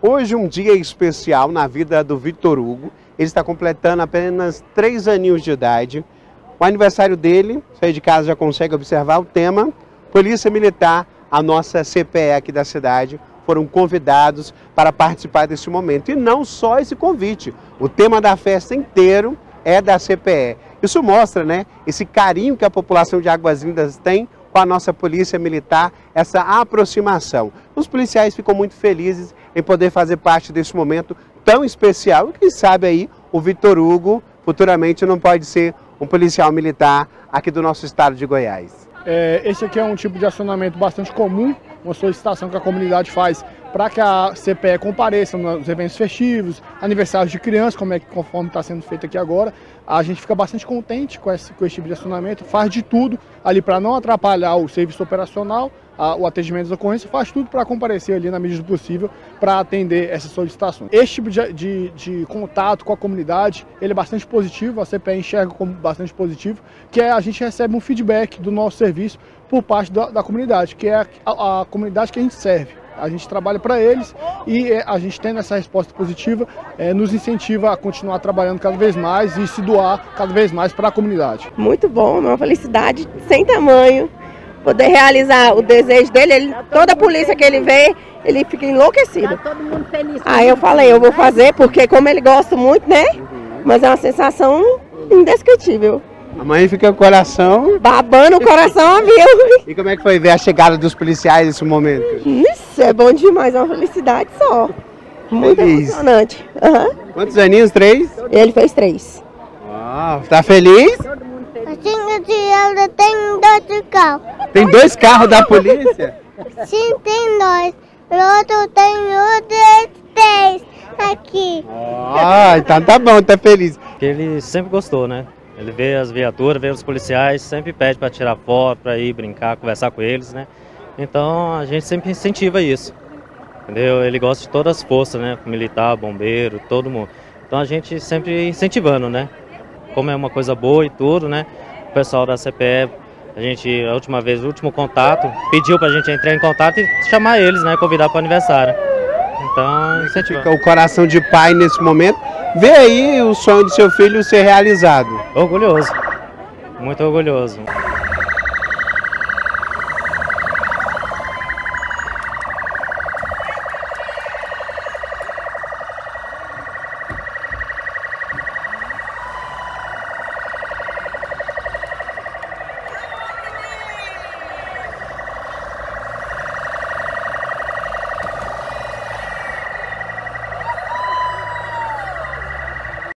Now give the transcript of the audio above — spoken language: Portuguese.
Hoje um dia especial na vida do Vitor Hugo. Ele está completando apenas 3 aninhos de idade. O aniversário dele, sair de casa já consegue observar o tema. Polícia Militar, a nossa CPE aqui da cidade, foram convidados para participar desse momento. E não só esse convite, o tema da festa inteiro é da CPE. Isso mostra, né, esse carinho que a população de Águas Lindas tem com a nossa Polícia Militar, essa aproximação. Os policiais ficam muito felizes em poder fazer parte desse momento tão especial. E quem sabe aí o Vitor Hugo futuramente não pode ser um policial militar aqui do nosso estado de Goiás. Esse aqui é um tipo de acionamento bastante comum, uma solicitação que a comunidade faz para que a CPE compareça nos eventos festivos, aniversários de crianças, conforme está sendo feito aqui agora. A gente fica bastante contente com esse tipo de acionamento, faz de tudo ali para não atrapalhar o serviço operacional, o atendimento das ocorrências, faz tudo para comparecer ali na medida do possível para atender essas solicitações. Esse tipo de contato com a comunidade, ele é bastante positivo, a CPE enxerga como bastante positivo, que a gente recebe um feedback do nosso serviço por parte da comunidade, que é a comunidade que a gente serve. A gente trabalha para eles e a gente tendo essa resposta positiva, nos incentiva a continuar trabalhando cada vez mais e se doar cada vez mais para a comunidade. Muito bom, uma felicidade sem tamanho, poder realizar o desejo dele. Toda a polícia que ele vê, ele fica enlouquecido. Tá todo mundo feliz. Aí eu falei, eu vou fazer porque como ele gosta muito, né? Mas é uma sensação indescritível. A mãe fica com o coração... babando o coração a mil. E como é que foi ver a chegada dos policiais nesse momento? Isso é bom demais, é uma felicidade só. Muito emocionante. Quantos aninhos? 3? Ele fez 3. Tá feliz? Todo mundo feliz. Eu tenho 2 carros. Tem 2 carros da polícia? Sim, tem 2. O outro tem 3 aqui. Então tá bom, tá feliz. Ele sempre gostou, né? Ele vê as viaturas, vê os policiais, sempre pede para tirar foto, para ir brincar, conversar com eles, né? Então a gente sempre incentiva isso, entendeu? Ele gosta de todas as forças, né? Militar, bombeiro, todo mundo. Então a gente sempre incentivando, né? Como é uma coisa boa e tudo, né? O pessoal da CPE, a última vez, o último contato, pediu pra gente entrar em contato e chamar eles, né? Convidar para o aniversário. Então, incentivando. Fica o coração de pai nesse momento. Vê aí o sonho de seu filho ser realizado. Orgulhoso, muito orgulhoso.